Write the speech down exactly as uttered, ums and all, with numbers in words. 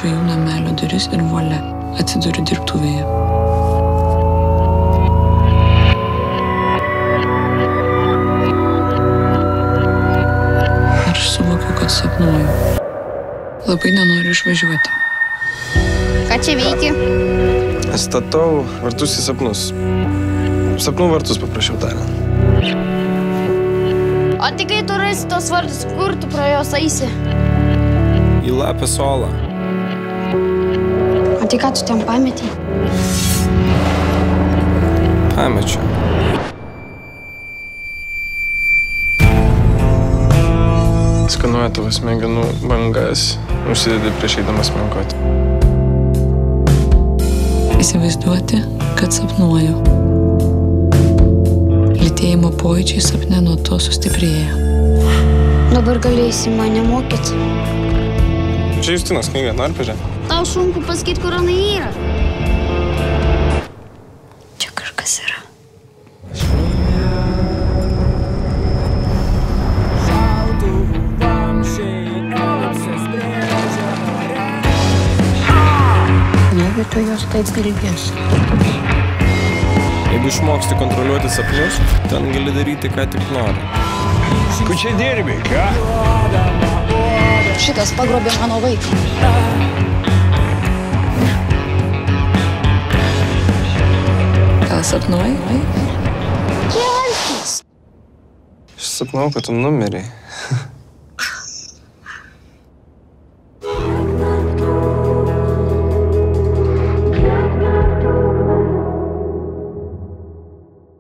žvejų namelio duris ir volia atsiduriu dirbtuvėje. Ir aš suvokiu, kad sapnuoju. Labai nenoriu išvažiuoti. Ką čia veiki? Statau vartus į sapnus. Sapnų vartus, paprašiau tariant. O tai kai tu rasi tos vartus, kur tu pro jos eisi? Į Lapės olą. O tai ką tu ten pametei? Pamečiau. Skanuoja tavo smegenų bangas, užsidedi prieš eidamas miegoti. Įsivaizduoti, kad sapnuoju. Lytėjimo pojūčiai sapne nuo to sustiprėja. Dabar galėsi mane mokyti. Čia Justinos knyga, nori pažiūrėti? Tau sunku pasakyti, kur jinai yra. Čia kažkas yra. Negi tu jos taip ilgės. Jeigu išmoksti kontroliuoti sapnus, ten gali daryti, ką tik nori. Kur čia dirbi, ką? Šitas pagrobė mano vaiką. Gal sapnuoji? Kelkis! Aš sapnau, kad tu numirei.